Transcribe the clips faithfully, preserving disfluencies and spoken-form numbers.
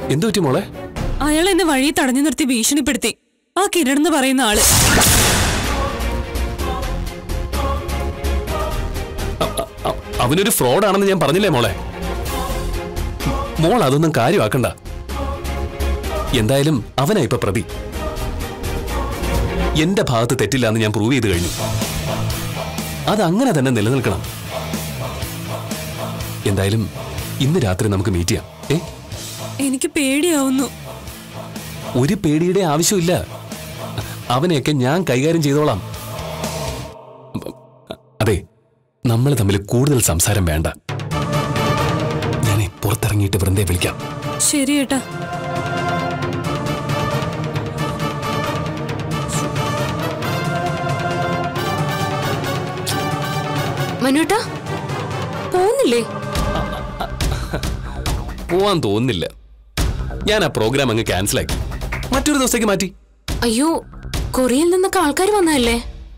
എന്തു പറ്റി മോളെ? അയാൾ എന്നെ വഴി തടഞ്ഞു നിർത്തി ഭീഷണിപ്പെടുത്തി. ആ കിരൺ എന്ന് പറയുന്ന ആള്. അവനൊരു ഫ്രോഡാണെന്ന് ഞാൻ പറഞ്ഞില്ലേ മോളെ? മോൾ അതൊന്നും കാര്യമാക്കണ്ട. എന്തായാലും അവനാ ഇപ്പൊ പ്രതി. എന്റെ ഭാഗത്ത് തെറ്റില്ല എന്ന് ഞാൻ പ്രൂവ് ചെയ്ത് കഴിഞ്ഞു. അതങ്ങനെ തന്നെ നിലനിൽക്കണം. എന്തായാലും ഇന്ന് രാത്രി നമുക്ക് മീറ്റ് ചെയ്യാം. ഏ എനിക്ക് പേടിയാവുന്നു. ഒരു പേടിയുടെ ആവശ്യമില്ല. അവനെയൊക്കെ ഞാൻ കൈകാര്യം ചെയ്തോളാം. അതെ, നമ്മൾ തമ്മിൽ കൂടുതൽ സംസാരം വേണ്ട. ഞാനേ പുറത്തിറങ്ങിയിട്ട് വൃന്ദയെ വിളിക്കാം. ശരി ഏട്ടാ. മനുട്ടാ പോകുന്നില്ലേ? പോവാൻ തോന്നുന്നില്ല. ഞാൻ ആ പ്രോഗ്രാം അങ്ങ് ക്യാൻസൽ ആക്കി, മറ്റൊരു ദിവസത്തേക്ക് മാറ്റി. അയ്യോ, കൊറിയയിൽ നിന്നൊക്കെ ആൾക്കാർ വന്നതല്ലേ?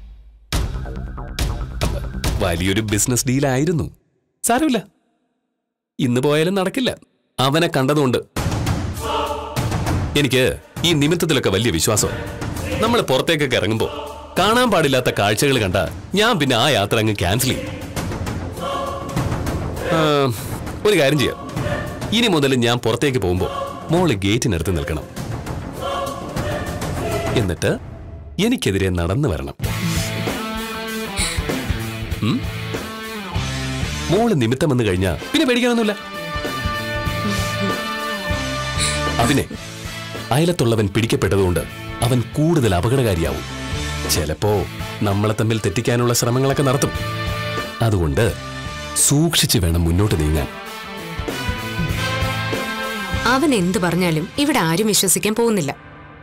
വലിയൊരു ബിസിനസ് ഡീലായിരുന്നു. സാരമില്ല, ഇന്ന് പോയാലും നടക്കില്ല. അവനെ കണ്ടതുകൊണ്ട് എനിക്ക് ഈ നിമിത്തത്തിലൊക്കെ വലിയ വിശ്വാസം. നമ്മൾ പുറത്തേക്കൊക്കെ ഇറങ്ങുമ്പോ കാണാൻ പാടില്ലാത്ത കാഴ്ചകൾ കണ്ട ഞാൻ പിന്നെ ആ യാത്ര അങ്ങ് ക്യാൻസൽ ചെയ്യും. ഒരു കാര്യം ചെയ്യാം, ഇനി മുതൽ ഞാൻ പുറത്തേക്ക് പോകുമ്പോ മോള് ഗേറ്റിനടുത്ത് നിൽക്കണം. എന്നിട്ട് എനിക്കെതിരെ നടന്നു വരണം. മോള് നിമിത്തം വന്നു കഴിഞ്ഞാ പിന്നെ പേടിക്കാനൊന്നുമില്ല. അതിനെ അയലത്തുള്ളവൻ പിടിക്കപ്പെട്ടതുകൊണ്ട് അവൻ കൂടുതൽ അപകടകാരിയാവും. ചിലപ്പോ നമ്മളെ തമ്മിൽ തെറ്റിക്കാനുള്ള ശ്രമങ്ങളൊക്കെ നടത്തും. അതുകൊണ്ട് സൂക്ഷിച്ചു വേണം മുന്നോട്ട് നീങ്ങാൻ. അവൻ എന്ത് പറഞ്ഞാലും ഇവിടെ ആരും വിശ്വസിക്കാൻ പോകുന്നില്ല.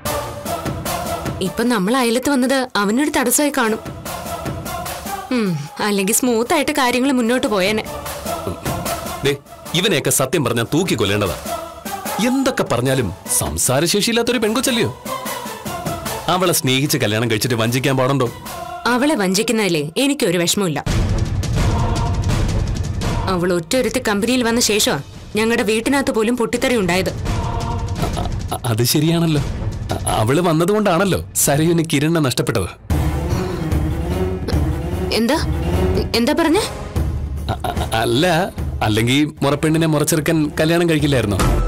ഇപ്പൊ നമ്മൾ അയലത്ത് വന്നത് അവനൊരു തടസ്സമായി കാണും. അല്ലെങ്കിൽ സ്മൂത്ത് ആയിട്ട് കാര്യങ്ങൾ മുന്നോട്ട് പോയേനെ. ഇവനെയൊക്കെ സത്യം പറഞ്ഞാൽ തൂക്കി കൊല്ലേണ്ടതാ. എന്തൊക്കെ പറഞ്ഞാലും സംസാരശേഷിയില്ലാത്തൊരു പെൺകൊച്ചല്ലയോ? അവളെ സ്നേഹിച്ച് കല്യാണം കഴിച്ചിട്ട് വഞ്ചിക്കാൻ പാടുണ്ടോ? അവളെ വഞ്ചിക്കുന്നതിലേ എനിക്കൊരു വിഷമമില്ല. അവൾ ഒറ്റൊരുത്തി കമ്പനിയിൽ വന്ന ശേഷമാ ഞങ്ങളുടെ വീട്ടിനകത്ത് പോലും പൊട്ടിത്തെറി ഉണ്ടായത്. അത് ശരിയാണല്ലോ. അവള് വന്നതുകൊണ്ടാണല്ലോ സരയുന് കിരണിനെ നഷ്ടപ്പെട്ടത്. എന്താ എന്താ പറഞ്ഞേ? അല്ല, അല്ലെങ്കിൽ മുറപ്പെണ്ണിനെ മുറച്ചെറുക്കൻ കല്യാണം കഴിക്കില്ലായിരുന്നോ?